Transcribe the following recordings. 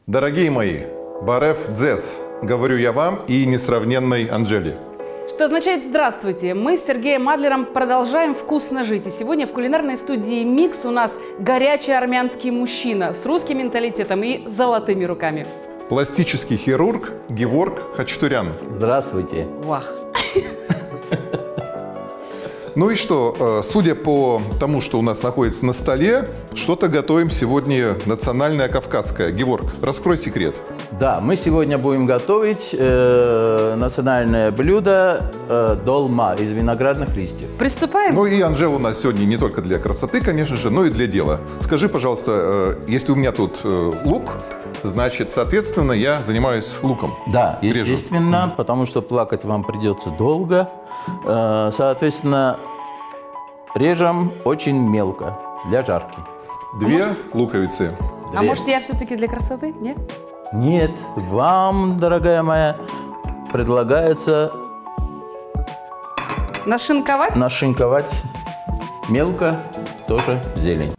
Дорогие мои, Бареф Дзес, говорю я вам и несравненной Анжеле. Что означает «здравствуйте». Мы с Сергеем Адлером продолжаем вкусно жить. И сегодня в кулинарной студии «Микс» у нас горячий армянский мужчина с русским менталитетом и золотыми руками. Пластический хирург Геворг Хачатурян. Здравствуйте. Вах. Ну и что, судя по тому, что у нас находится на столе, что-то готовим сегодня национальное кавказское. Геворг, раскрой секрет. Да, мы сегодня будем готовить национальное блюдо долма из виноградных листьев. Приступаем? Ну и Анжела у нас сегодня не только для красоты, конечно же, но и для дела. Скажи, пожалуйста, если у меня тут лук, значит, соответственно, я занимаюсь луком. Да, Режу. естественно, потому что плакать вам придется долго. Соответственно, режем очень мелко для жарки. Две луковицы. А может, я все-таки для красоты? Нет? Нет, вам, дорогая моя, предлагается Нашинковать? нашинковать мелко тоже зелень.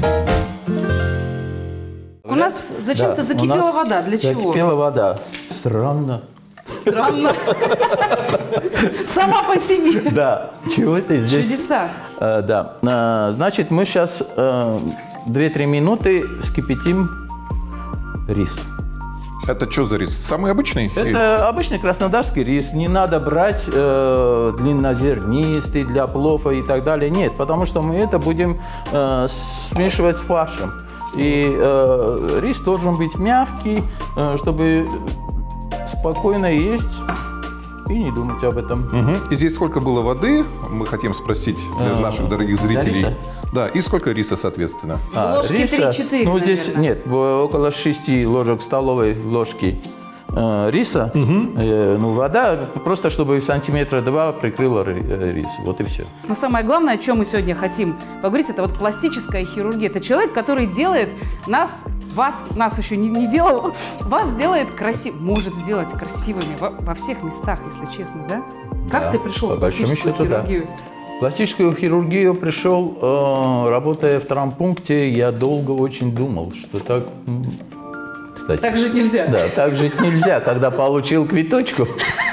У нас зачем-то Да, закипела у нас вода. Для чего? Закипела вода. Странно. Странно. Сама по себе. Да, чего это здесь? Чудеса. Да. Значит, мы сейчас 2-3 минуты вскипятим рис. Это что за рис? Самый обычный? Это обычный краснодарский рис. Не надо брать длиннозернистый для плова и так далее. Нет, потому что мы это будем смешивать с фаршем. И рис должен быть мягкий, чтобы спокойно есть и не думать об этом. Угу. И здесь сколько было воды, мы хотим спросить для наших дорогих зрителей. риса? Да, и сколько риса, соответственно? Ложки риса, 3-4, ну, здесь наверное. нет, около 6 ложек столовой ложки риса. Ну, вода, просто чтобы сантиметра 2 прикрыла рис. Вот и все. Но самое главное, о чем мы сегодня хотим поговорить, это вот пластическая хирургия. Это человек, который делает нас еще не делал, вас делает может сделать красивыми во всех местах, если честно, да? Как ты пришел в пластическую хирургию? В пластическую хирургию пришел, работая в травмпункте, я долго очень думал, что так... Кстати, Так жить нельзя. да, так жить нельзя, когда получил квиточку.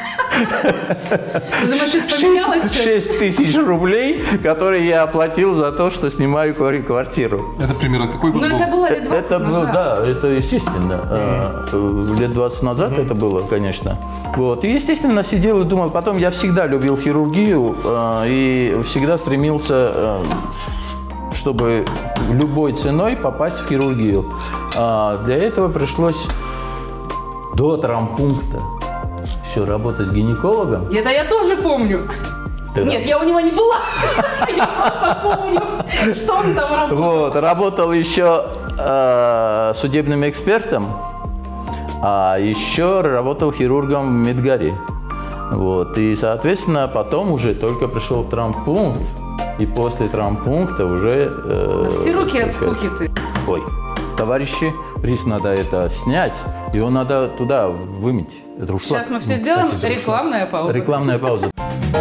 Ты думаешь, что-то поменялось сейчас? 6 тысяч рублей, которые я оплатил за то, что снимаю квартиру. Это примерно какой год Ну, был? это было лет 20 Это было, назад. да, это естественно. Лет 20 назад это было, конечно. Вот. И, естественно, сидел и думал. Потом я всегда любил хирургию и всегда стремился, чтобы любой ценой попасть в хирургию. Для этого пришлось до травмпункта еще работать гинекологом. Это я тоже помню. Нет, я у него не была. Я просто помню, что он там работал. Вот, работал еще судебным экспертом, а еще работал хирургом в Медгаре. Вот, и, соответственно, потом уже только пришел в травмпункт, и после травмпункта уже... Все руки от скуки ты. Ой, товарищи, рис надо это снять, его надо туда вымыть. Это рушлак. Сейчас мы все сделаем. Кстати, это Рекламная пауза. Рекламная пауза.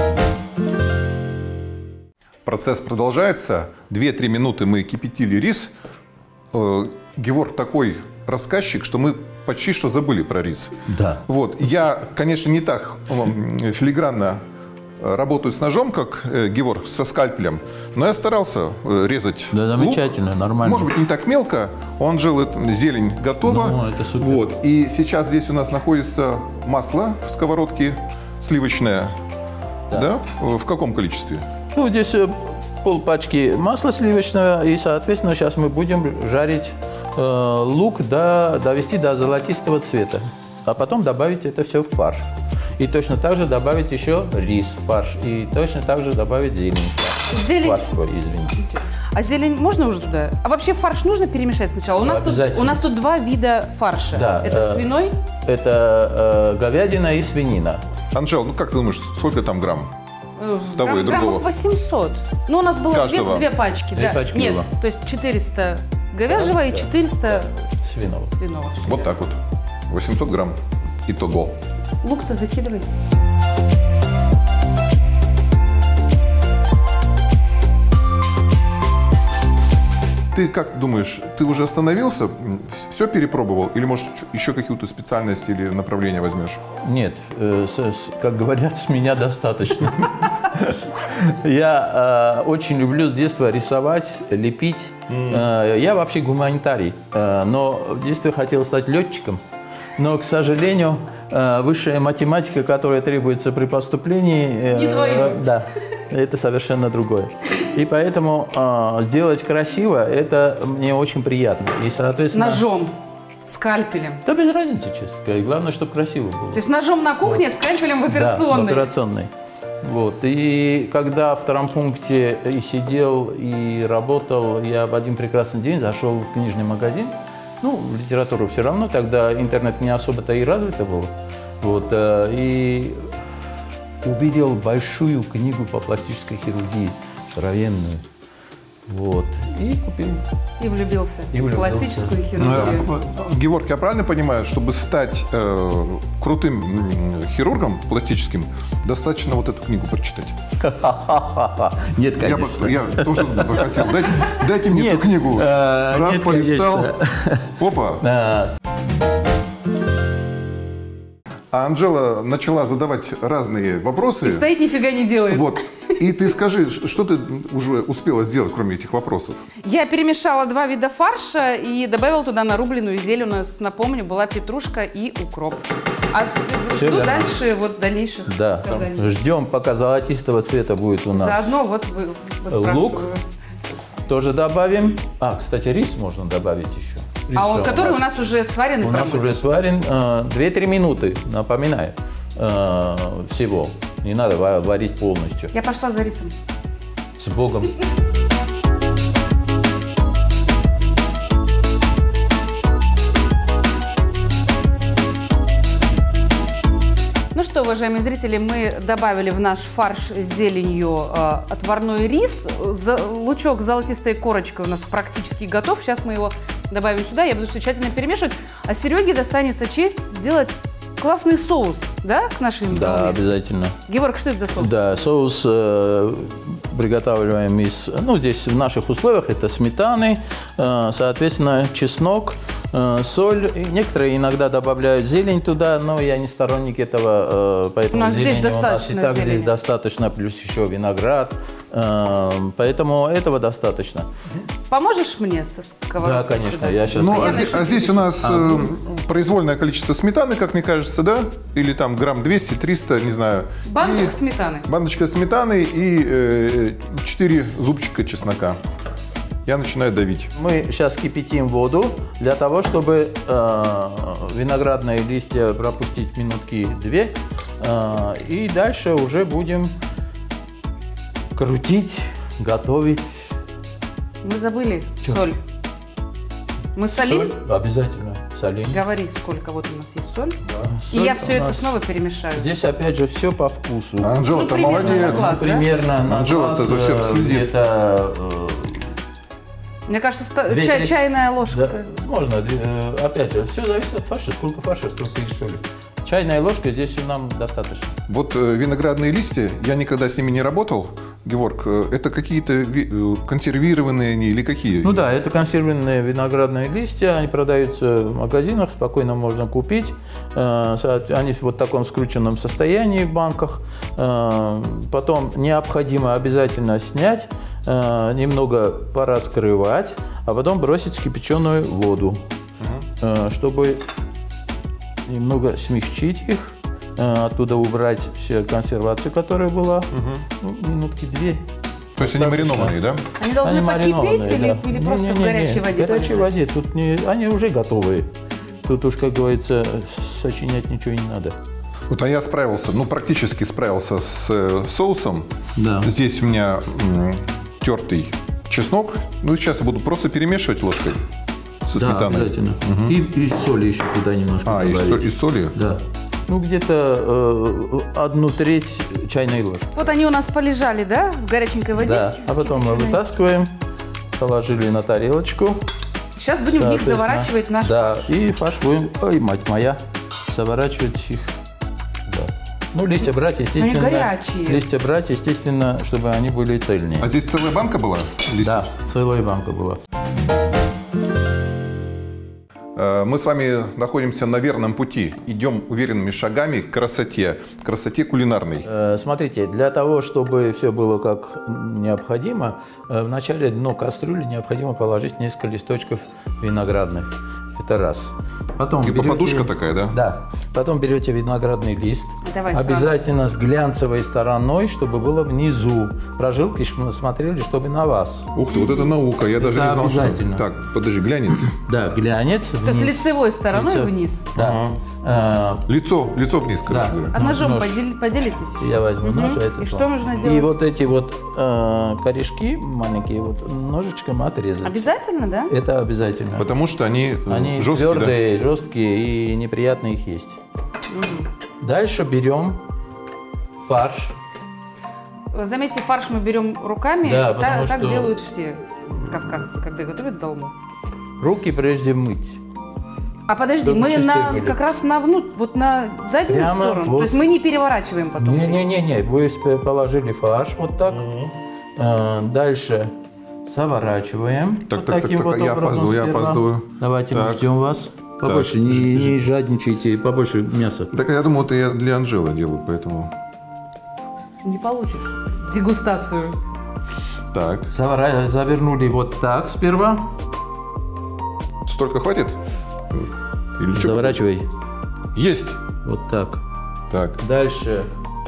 Процесс продолжается. 2-3 минуты мы кипятили рис. Геворг такой рассказчик, что мы почти что забыли про рис. Да. Вот. Я, конечно, не так филигранно работаю с ножом, как Геворг, со скальпелем, но я старался резать Да, замечательно, лук. нормально. Может быть, не так мелко. Он жил, зелень готова. Ну, это супер. Вот. И сейчас здесь у нас находится масло в сковородке сливочное. Да? В каком количестве? Ну, здесь полпачки масла сливочного, и, соответственно, сейчас мы будем жарить лук, довести до золотистого цвета, а потом добавить это все в фарш. И точно так же добавить еще рис в фарш, и точно так же добавить зелень в фарш. Зелень? Фарш, извините. А зелень можно уже туда? А вообще фарш нужно перемешать сначала? У нас тут два вида фарша. Да, Это свиной? Это говядина и свинина. Анжел, ну как ты думаешь, сколько там грамм? Того и другого. Граммов 800. Ну, у нас было две пачки. Две пачки Нет, было. то есть 400 говяжьего и 400 Свиного. свиного. Вот так вот. 800 грамм. Итого. Лук-то закидывай. Ты как думаешь, ты уже остановился, все перепробовал? Или, может, еще какие-то специальности или направления возьмешь? Нет, как говорят, с меня достаточно. Я очень люблю с детства рисовать, лепить. Я вообще гуманитарий, но в детстве хотел стать летчиком. Но, к сожалению, высшая математика, которая требуется при поступлении... Не твое. Да, это совершенно другое. И поэтому сделать красиво, это мне очень приятно. И, соответственно... Ножом, скальпелем. Да без разницы, честно сказать. Главное, чтобы красиво было. То есть ножом на кухне, скальпелем в операционной. Да, в операционной. Вот. И когда в втором пункте и сидел, и работал, я в один прекрасный день зашел в книжный магазин. Ну, в литературу все равно, тогда интернет не особо-то и развито был. Вот. И увидел большую книгу по пластической хирургии, здоровенную. Вот. И купил. И влюбился. И влюбился. В пластическую хирургию. Геворг, я правильно понимаю, чтобы стать крутым хирургом пластическим, достаточно вот эту книгу прочитать? Нет, конечно. Я тоже захотел. Дайте мне Нет, эту книгу. Раз нет, полистал. конечно. Опа. А Анжела начала задавать разные вопросы. И стоит, нифига не делает. Вот. И ты скажи, что ты уже успела сделать, кроме этих вопросов? Я перемешала 2 вида фарша и добавила туда нарубленную зелень. У нас, напомню, была петрушка и укроп. А жду верно. дальше вот дальнейших Да, указаний. ждем, пока золотистого цвета будет у нас. Заодно вот вы Лук. Тоже добавим. Кстати, рис можно добавить еще. А он, который у нас уже сварен и У нас промыт. уже сварен 2-3 минуты, напоминаю, всего. Не надо варить полностью. Я пошла за рисом. С Богом. Ну что, уважаемые зрители, мы добавили в наш фарш с зеленью отварной рис. Лучок с золотистой корочкой у нас практически готов. Сейчас мы его добавим сюда. Я буду все тщательно перемешивать. А Сереге достанется честь сделать классный соус, да, к нашим Да, долме? обязательно. Геворг, что это за соус? Да, соус приготавливаем из, здесь в наших условиях это сметаны, соответственно, чеснок, соль. И некоторые иногда добавляют зелень туда, но я не сторонник этого, поэтому У нас здесь зелени достаточно у нас и так зелени. здесь достаточно, плюс еще виноград, поэтому этого достаточно. Поможешь мне со Да, сковородкой конечно, сюда? я сейчас... Ну, я а здесь у нас произвольное количество сметаны, как мне кажется, да? Или там грамм 200, 300, не знаю. Баночка сметаны. Баночка сметаны и 4 зубчика чеснока. Я начинаю давить. Мы сейчас кипятим воду для того, чтобы виноградные листья пропустить минутки 2. И дальше уже будем крутить, готовить. Мы забыли Чё? соль. Мы солим? Соль обязательно солим. Говори, сколько вот у нас есть соль. И Соль я у все это нас- снова перемешаю. Здесь опять же все по вкусу. Анжела, ты примерно на молодец. глаз. да? Примерно на Анжела-то глаз, за всем следит. где-то, Мне кажется, Две трети- чайная ложка. да, можно, опять же, все зависит от фарша, сколько фарша, столько и соли. Чайная ложка здесь нам достаточно. Вот виноградные листья, я никогда с ними не работал. Геворг, это какие-то консервированные они или какие? Ну да, это консервированные виноградные листья, они продаются в магазинах, спокойно можно купить. Они в вот таком скрученном состоянии в банках. Потом необходимо обязательно снять, немного пораскрывать, а потом бросить в кипяченую воду, чтобы немного смягчить их, оттуда убрать всю консервацию, которая была, минутки 2. То есть они маринованные, да? Они должны Они покипеть маринованные, или, да. или просто в Не-не-не, горячей воде? В горячей полежать? воде. Тут они уже готовые. Тут уж, как говорится, сочинять ничего не надо. Вот, а я справился, практически справился с соусом. Да. Здесь у меня тертый чеснок. Сейчас я буду просто перемешивать ложкой со Да, сметаной. обязательно. И соли еще туда немножко И добавить. соли? Да. Где-то 1/3 чайной ложки. Вот они у нас полежали, да, в горяченькой воде? Да. А потом мы кипяченой. вытаскиваем, положили на тарелочку. Сейчас будем в них Соответственно, заворачивать наш да, фарш. и фарш будем, ой, мать моя, заворачивать их. Да. Ну, листья брать, естественно. Они горячие. Листья брать, естественно, чтобы они были цельные. А здесь целая банка была? Листьев? Да, целая банка была. Мы с вами находимся на верном пути. Идем уверенными шагами к красоте кулинарной. Смотрите, для того, чтобы все было как необходимо, в начале дно кастрюли необходимо положить несколько листочков виноградных. Это раз. Потом Типа берете, подушка такая, да? Да. Потом берете виноградный лист. Давай обязательно с глянцевой стороной, чтобы было внизу. Прожилки смотрели, чтобы на вас. Ух ты, вот это наука. Я даже не знал, обязательно. что... Так, подожди, глянец. Да, глянец. То есть лицевой стороной вниз. Да. Лицо вниз, короче говоря. А ножом Нож. поделитесь? Я возьму нож. И что нужно делать? И вот эти вот корешки маленькие вот ножичком отрезать. Обязательно, да? Это обязательно. Потому что они Жесткие, жесткие, твердые, жесткие и неприятно их есть. Дальше берем фарш. Заметьте, фарш мы берем руками. Да, потому так что- делают все кавказцы, когда готовят долму. Руки прежде мыть. А подожди, Чтобы мы чистые были. как раз вот на заднюю Прямо сторону. вот. То есть мы не переворачиваем потом. Не-не-не, вы положили фарш вот так. Дальше заворачиваем. Так, Вот так, таким так, вот я образом опаздываю, я сперва. опаздываю. Давайте мы Так. ждем вас. Побольше, Так. не жадничайте, побольше мяса. Так я думал, это я для Анжелы делаю, поэтому... Не получишь дегустацию. Так, Завернули вот так сперва. столько хватит? Или что? Заворачивай. Есть! Вот так. Так, Дальше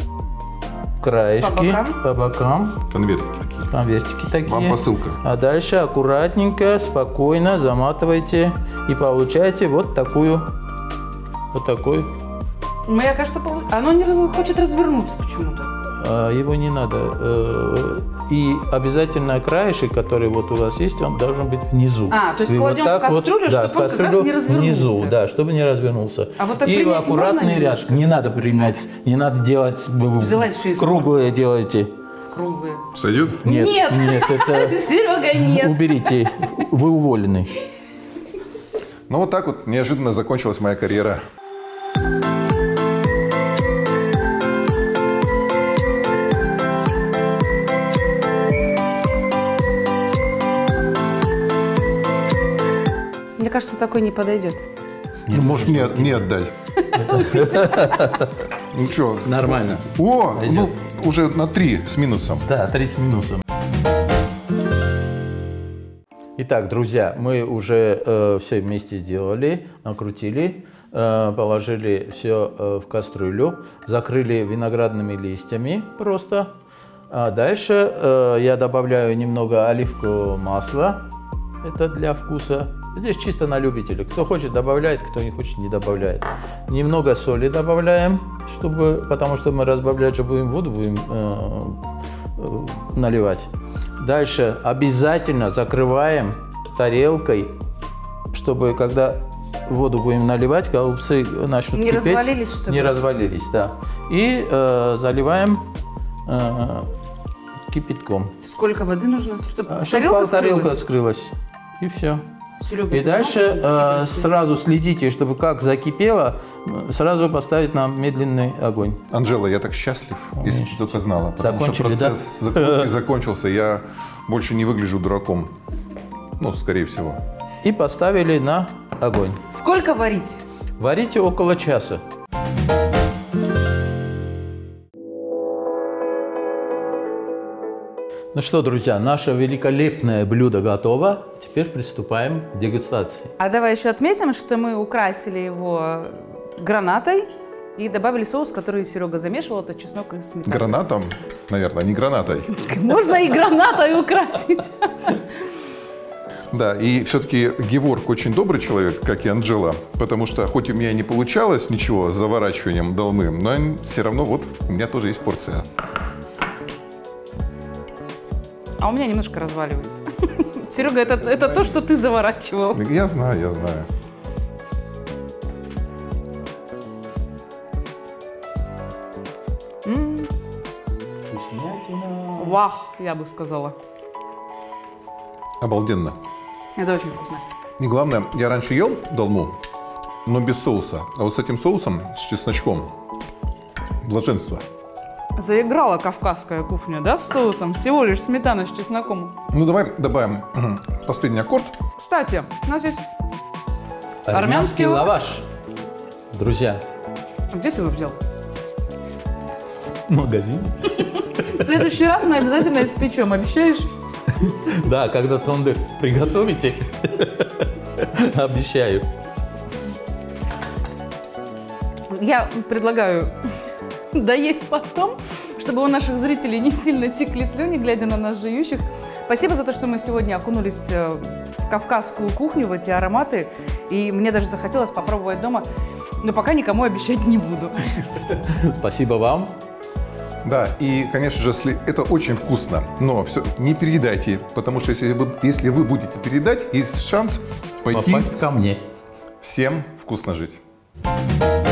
краешки по бокам. конвертики такие. Конвертики такие. Вам посылка. А дальше аккуратненько, спокойно заматывайте и получаете вот такую. Вот такой. Мне кажется, оно не хочет развернуться почему-то. Его не надо. И обязательно краешек, который вот у вас есть, он должен быть внизу. То есть Вы кладем в так кастрюлю, да, чтобы он как раз кастрюлю не развернулся. Внизу, да, чтобы не развернулся. А вот так и примять аккуратный можно ряд. немножко? Не надо примять, не надо делать Взяла всё и круглые делайте. Круглые. Сойдет? Нет, это Серега, нет. уберите. Вы уволены. Ну вот так вот неожиданно закончилась моя карьера. Мне кажется, такой не подойдет. Ну, можешь мне отдать. Ну что? Нормально. О, Пойдет. ну уже на 3 с минусом. Да, 30 минусом. Итак, друзья, мы уже все вместе сделали, накрутили, положили все в кастрюлю, закрыли виноградными листьями просто. А дальше я добавляю немного оливкового масла, это для вкуса. Здесь чисто на любителя. Кто хочет, добавляет, кто не хочет, не добавляет. Немного соли добавляем, потому что мы разбавлять же будем воду, будем наливать. Дальше обязательно закрываем тарелкой, чтобы когда воду будем наливать, голубцы начнут Не кипеть. развалились, чтобы? Не развалились, да. И заливаем кипятком. Сколько воды нужно? Чтобы Чтобы тарелка скрылась? скрылась. И все. Серега, И ты дальше знаешь, сразу следите, чтобы как закипело, сразу поставить на медленный огонь. Анжела, я так счастлив, если бы ты только знала. Потому что Закончили, да? процесс закрутки закончился, я больше не выгляжу дураком. Ну, скорее всего. И поставили на огонь. Сколько варить? Варите около часа. Ну что, друзья, наше великолепное блюдо готово. Теперь приступаем к дегустации. А давай еще отметим, что мы украсили его гранатой и добавили соус, который Серега замешивал, это чеснок и сметана. Гранатом, наверное, не гранатой. Можно и гранатой украсить. Да, и все-таки Геворг очень добрый человек, как и Анжела, потому что хоть у меня и не получалось ничего с заворачиванием долмы, но все равно вот у меня тоже есть порция. А у меня немножко разваливается. Серега, это то, что ты заворачивал. Я знаю, я знаю. Вах, я бы сказала. Обалденно. Это очень вкусно. И главное, я раньше ел долму, но без соуса. А вот с этим соусом, с чесночком, блаженство. Заиграла кавказская кухня, да, с соусом? Всего лишь сметана с чесноком. Ну, давай добавим последний аккорд. Кстати, у нас есть... Армянский лаваш. Друзья, Где ты его взял? магазин. В следующий раз мы обязательно испечем, обещаешь? Да, когда тондыр приготовите, обещаю. Я предлагаю доесть потом, чтобы у наших зрителей не сильно текли слюни, глядя на нас жующих. Спасибо за то, что мы сегодня окунулись в кавказскую кухню, в эти ароматы. И мне даже захотелось попробовать дома, но пока никому обещать не буду. Спасибо вам. Да, и, конечно же, это очень вкусно, но все, не переедайте, потому что если вы будете передать, есть шанс пойти Попасть ко мне. всем вкусно жить.